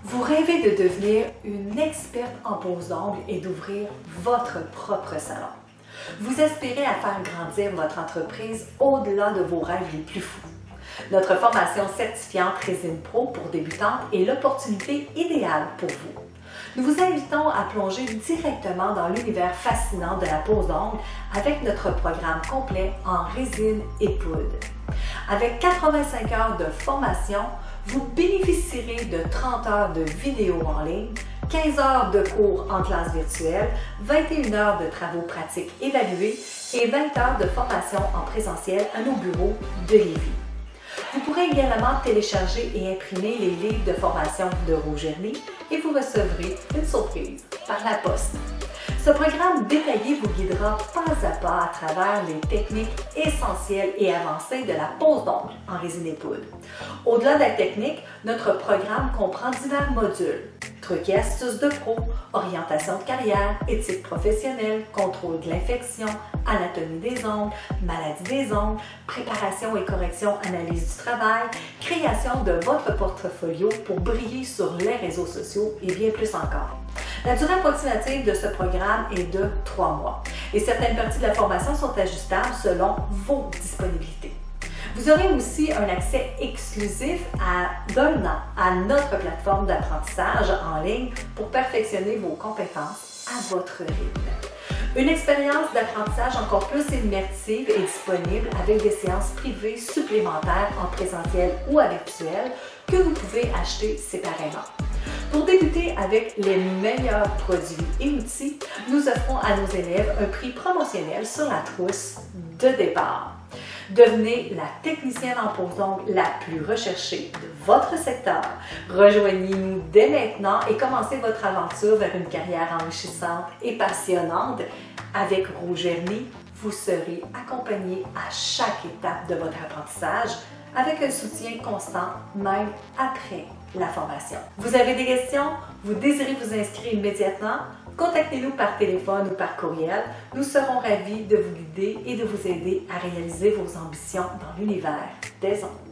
Vous rêvez de devenir une experte en pose d'ongles et d'ouvrir votre propre salon. Vous aspirez à faire grandir votre entreprise au-delà de vos rêves les plus fous. Notre formation certifiante Résine Pro pour débutantes est l'opportunité idéale pour vous. Nous vous invitons à plonger directement dans l'univers fascinant de la pose d'ongles avec notre programme complet en résine et poudre. Avec 85 heures de formation, vous bénéficierez de 30 heures de vidéos en ligne, 15 heures de cours en classe virtuelle, 21 heures de travaux pratiques évalués et 20 heures de formation en présentiel à nos bureaux de Lévis. Vous pourrez également télécharger et imprimer les livres de formation de Rougerny et vous recevrez une surprise par la poste. Ce programme détaillé vous guidera pas à pas à travers les techniques essentielles et avancées de la pose d'ongles en résine et poudre. Au-delà de la technique, notre programme comprend divers modules. Trucs et astuces de pro, orientation de carrière, éthique professionnelle, contrôle de l'infection, anatomie des ongles, maladie des ongles, préparation et correction, analyse du travail, création de votre portfolio pour briller sur les réseaux sociaux et bien plus encore. La durée approximative de ce programme est de 3 mois et certaines parties de la formation sont ajustables selon vos disponibilités. Vous aurez aussi un accès exclusif d'un an à notre plateforme d'apprentissage en ligne pour perfectionner vos compétences à votre rythme. Une expérience d'apprentissage encore plus immersive est disponible avec des séances privées supplémentaires en présentiel ou à virtuel que vous pouvez acheter séparément. Pour débuter avec les meilleurs produits et outils, nous offrons à nos élèves un prix promotionnel sur la trousse de départ. Devenez la technicienne en pose d'ongles la plus recherchée de votre secteur. Rejoignez-nous dès maintenant et commencez votre aventure vers une carrière enrichissante et passionnante. Avec Rougerny, vous serez accompagné à chaque étape de votre apprentissage avec un soutien constant, même après la formation. Vous avez des questions? Vous désirez vous inscrire immédiatement? Contactez-nous par téléphone ou par courriel. Nous serons ravis de vous guider et de vous aider à réaliser vos ambitions dans l'univers des ongles.